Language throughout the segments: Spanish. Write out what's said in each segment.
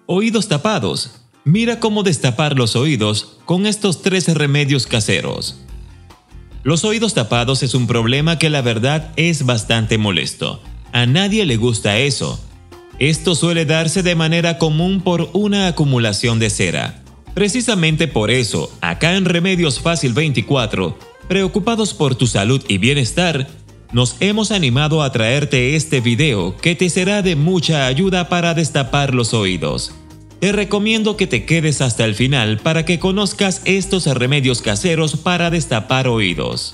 Oídos tapados. Mira cómo destapar los oídos con estos 3 remedios caseros. Los oídos tapados es un problema que la verdad es bastante molesto. A nadie le gusta eso. Esto suele darse de manera común por una acumulación de cera. Precisamente por eso, acá en Remedios Fácil 24, preocupados por tu salud y bienestar, nos hemos animado a traerte este video que te será de mucha ayuda para destapar los oídos. Te recomiendo que te quedes hasta el final para que conozcas estos remedios caseros para destapar oídos.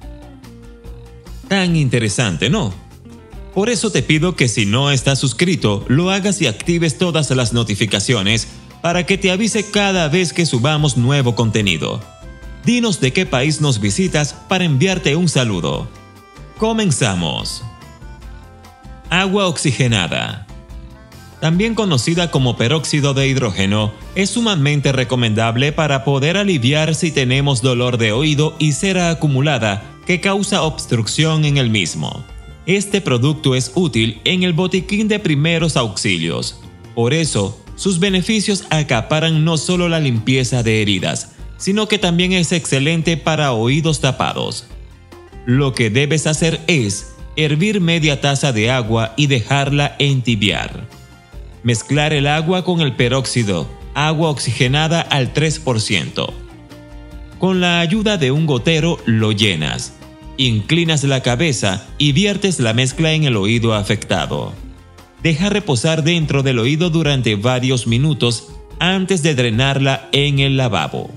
Tan interesante, ¿no? Por eso te pido que si no estás suscrito, lo hagas y actives todas las notificaciones para que te avise cada vez que subamos nuevo contenido. Dinos de qué país nos visitas para enviarte un saludo. Comenzamos. Agua oxigenada. También conocida como peróxido de hidrógeno, es sumamente recomendable para poder aliviar si tenemos dolor de oído y cera acumulada que causa obstrucción en el mismo. Este producto es útil en el botiquín de primeros auxilios. Por eso, sus beneficios acaparan no solo la limpieza de heridas, sino que también es excelente para oídos tapados. Lo que debes hacer es hervir media taza de agua y dejarla entibiar. Mezclar el agua con el peróxido, agua oxigenada al 3%. Con la ayuda de un gotero lo llenas. Inclinas la cabeza y viertes la mezcla en el oído afectado. Deja reposar dentro del oído durante varios minutos antes de drenarla en el lavabo.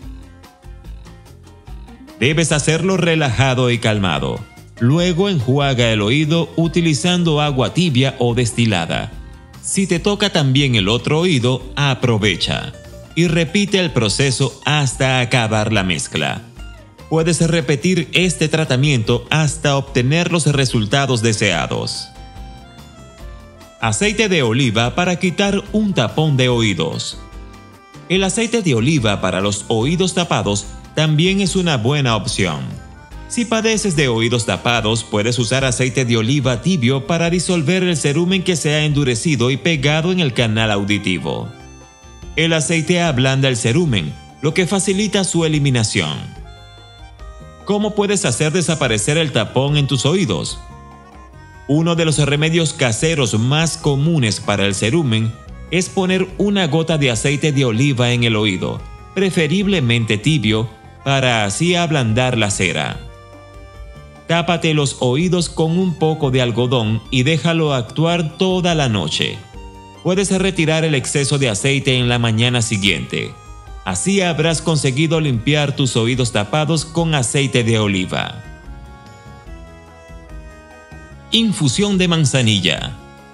Debes hacerlo relajado y calmado. Luego enjuaga el oído utilizando agua tibia o destilada. Si te toca también el otro oído, aprovecha y repite el proceso hasta acabar la mezcla. Puedes repetir este tratamiento hasta obtener los resultados deseados. Aceite de oliva para quitar un tapón de oídos. El aceite de oliva para los oídos tapados también es una buena opción. Si padeces de oídos tapados, puedes usar aceite de oliva tibio para disolver el cerumen que se ha endurecido y pegado en el canal auditivo. El aceite ablanda el cerumen, lo que facilita su eliminación. ¿Cómo puedes hacer desaparecer el tapón en tus oídos? Uno de los remedios caseros más comunes para el cerumen es poner una gota de aceite de oliva en el oído, preferiblemente tibio, para así ablandar la cera. Tápate los oídos con un poco de algodón y déjalo actuar toda la noche. Puedes retirar el exceso de aceite en la mañana siguiente. Así habrás conseguido limpiar tus oídos tapados con aceite de oliva. Infusión de manzanilla.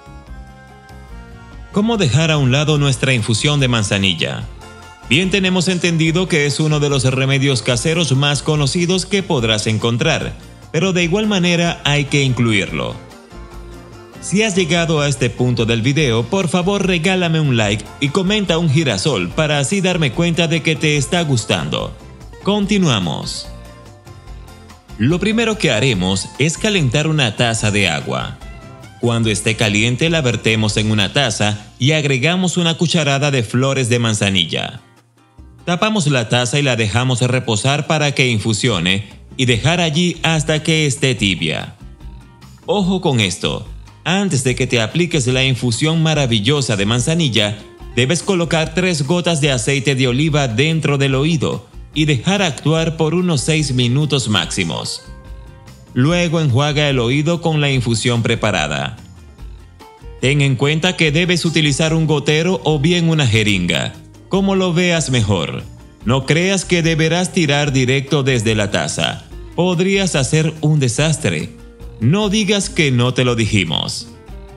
¿Cómo dejar a un lado nuestra infusión de manzanilla? Bien, tenemos entendido que es uno de los remedios caseros más conocidos que podrás encontrar, pero de igual manera hay que incluirlo. Si has llegado a este punto del video, por favor regálame un like y comenta un girasol para así darme cuenta de que te está gustando. Continuamos. Lo primero que haremos es calentar una taza de agua. Cuando esté caliente la vertemos en una taza y agregamos una cucharada de flores de manzanilla. Tapamos la taza y la dejamos reposar para que infusione y dejar allí hasta que esté tibia. Ojo con esto, antes de que te apliques la infusión maravillosa de manzanilla, debes colocar 3 gotas de aceite de oliva dentro del oído y dejar actuar por unos 6 minutos máximos. Luego enjuaga el oído con la infusión preparada. Ten en cuenta que debes utilizar un gotero o bien una jeringa, como lo veas mejor. No creas que deberás tirar directo desde la taza. Podrías hacer un desastre. No digas que no te lo dijimos.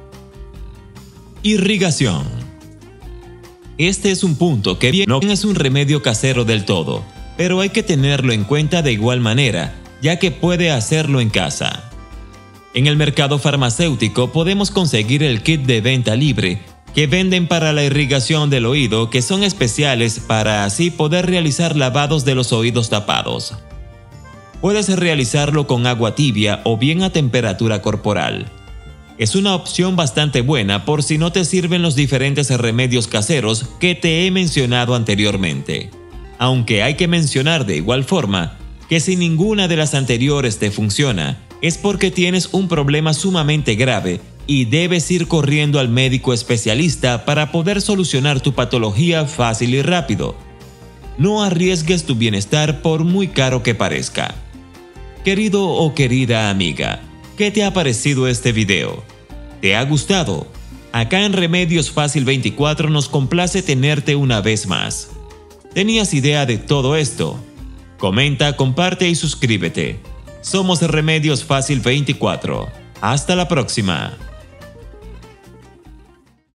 Irrigación. Este es un punto que bien no es un remedio casero del todo, pero hay que tenerlo en cuenta de igual manera, ya que puede hacerlo en casa. En el mercado farmacéutico podemos conseguir el kit de venta libre que venden para la irrigación del oído, que son especiales para así poder realizar lavados de los oídos tapados. Puedes realizarlo con agua tibia o bien a temperatura corporal. Es una opción bastante buena por si no te sirven los diferentes remedios caseros que te he mencionado anteriormente. Aunque hay que mencionar de igual forma que si ninguna de las anteriores te funciona, es porque tienes un problema sumamente grave y debes ir corriendo al médico especialista para poder solucionar tu patología fácil y rápido. No arriesgues tu bienestar por muy caro que parezca. Querido o querida amiga, ¿qué te ha parecido este video? ¿Te ha gustado? Acá en Remedios Fácil 24 nos complace tenerte una vez más. ¿Tenías idea de todo esto? Comenta, comparte y suscríbete. Somos Remedios Fácil 24. Hasta la próxima.